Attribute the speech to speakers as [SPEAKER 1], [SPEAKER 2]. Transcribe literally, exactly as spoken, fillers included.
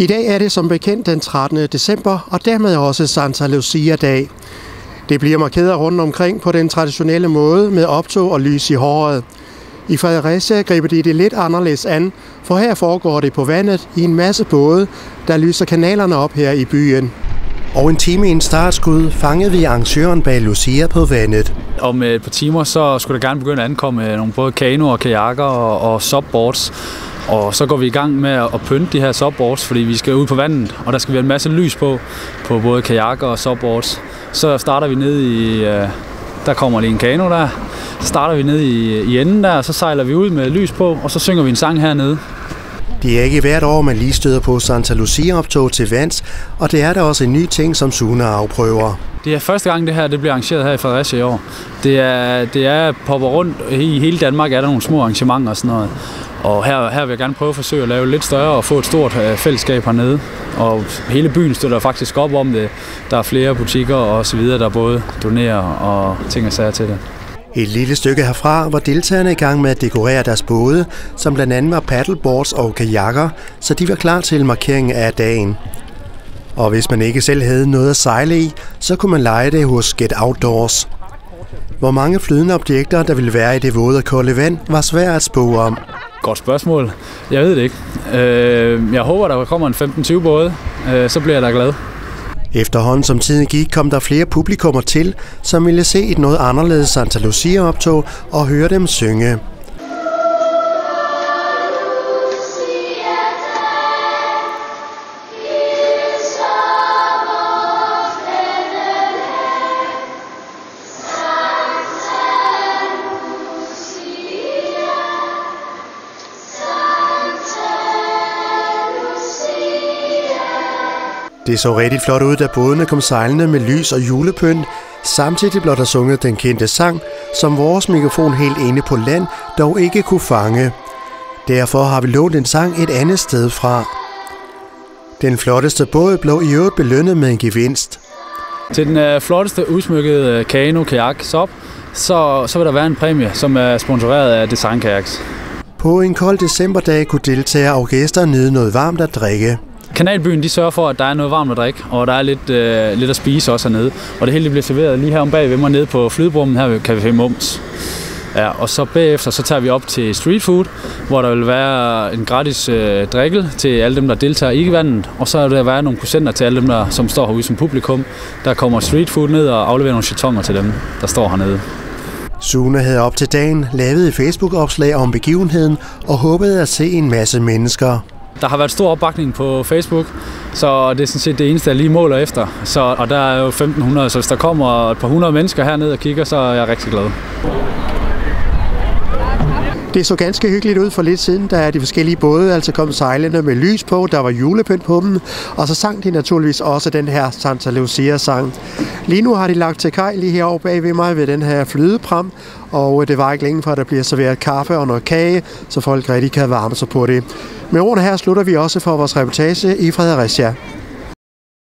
[SPEAKER 1] I dag er det som bekendt den trettende december, og dermed også Santa Lucia-dag. Det bliver markeret rundt omkring på den traditionelle måde med optog og lys i håret. I Fredericia griber de det lidt anderledes an, for her foregår det på vandet i en masse både, der lyser kanalerne op her i byen. Og en time inden startskud fangede vi arrangøren bag Lucia på vandet.
[SPEAKER 2] Om et par timer så skulle der gerne begynde at ankomme nogle både kanoer, kajakker og, og subboards. Og så går vi i gang med at pynte de her subboards, fordi vi skal ud på vandet, og der skal vi have en masse lys på, på både kajakker og subboards. Så starter vi ned i, der kommer lige en kano der, så starter vi ned i, i enden der, og så sejler vi ud med lys på, og så synger vi en sang hernede.
[SPEAKER 1] Det er ikke hvert år, man lige støder på Santa Lucia-optog til vands, og det er da også en ny ting, som Sune afprøver.
[SPEAKER 2] Det er første gang, det her det bliver arrangeret her i Fredericia i år. Det er, det er popper rundt. I hele Danmark er der nogle små arrangementer og sådan noget. Og her, her vil jeg gerne prøve at forsøge at lave lidt større og få et stort fællesskab hernede. Og hele byen støtter faktisk op om det. Der er flere butikker og så videre, der både donerer og ting og sager til det.
[SPEAKER 1] Et lille stykke herfra var deltagerne i gang med at dekorere deres både, som blandt andet var paddleboards og kajakker, så de var klar til markeringen af dagen. Og hvis man ikke selv havde noget at sejle i, så kunne man leje det hos Get Outdoors. Hvor mange flydende objekter, der ville være i det våde og kolde vand, var svært at spå om.
[SPEAKER 2] Godt spørgsmål. Jeg ved det ikke. Jeg håber, der kommer en femten tyve både. Så bliver jeg da glad.
[SPEAKER 1] Efterhånden som tiden gik, kom der flere publikummer til, som ville se et noget anderledes Santa Lucia-optog og høre dem synge. Det så rigtig flot ud, da bådene kom sejlende med lys og julepynt. Samtidig blev der sunget den kendte sang, som vores mikrofon helt inde på land dog ikke kunne fange. Derfor har vi lånt en sang et andet sted fra. Den flotteste båd blev i øvrigt belønnet med en gevinst.
[SPEAKER 2] Til den uh, flotteste udsmykkede kano, kajak, sub, så, så vil der være en præmie, som er sponsoreret af Design Kayaks.
[SPEAKER 1] På en kold decemberdag kunne deltagere og gæster nyde noget varmt at drikke.
[SPEAKER 2] Kanalbyen de sørger for, at der er noget varmt at drikke, og der er lidt, øh, lidt at spise også hernede. Og det hele bliver serveret lige her om bag ved mig nede på flydebrummen her ved Café Mums. Ja, og så bagefter så tager vi op til street food, hvor der vil være en gratis øh, drikke til alle dem, der deltager i vandet. Og så vil der være nogle procenter til alle dem, der, som står herude som publikum. Der kommer street food ned og afleverer nogle chatonger til dem, der står hernede.
[SPEAKER 1] Sune havde op til dagen lavet et Facebook-opslag om begivenheden og håbede at se en masse mennesker.
[SPEAKER 2] Der har været stor opbakning på Facebook, så det er sådan set det eneste, jeg lige måler efter. Så, og der er jo femten hundrede, så hvis der kommer et par hundrede mennesker hernede og kigger, så er jeg rigtig glad. Det så ganske hyggeligt ud for lidt siden, da de forskellige både altså kom sejlende med lys på, der var julepynt på dem, og så sang de naturligvis også den her Santa Lucia-sang. Lige nu har de lagt til kaj lige herovre bag ved mig ved den her flydepram, og det var ikke længe for, at der bliver serveret kaffe og noget kage, så folk rigtig kan varme sig på det. Med ordene her slutter vi også for vores reportage i Fredericia.